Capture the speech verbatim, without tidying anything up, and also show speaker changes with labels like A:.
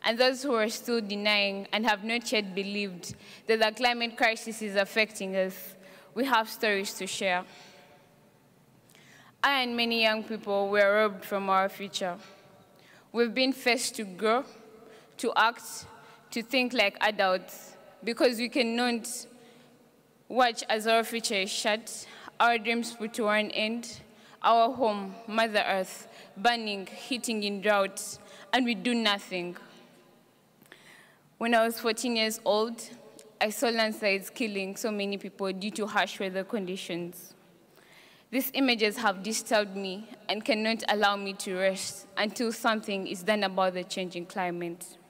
A: and those who are still denying and have not yet believed that the climate crisis is affecting us, we have stories to share. I and many young people were robbed from our future. We've been forced to grow, to act, to think like adults, because we cannot watch as our future is shut, our dreams put to an end, our home, Mother Earth, burning, hitting in drought, and we do nothing. When I was fourteen years old, I saw landslides killing so many people due to harsh weather conditions. These images have disturbed me and cannot allow me to rest until something is done about the changing climate.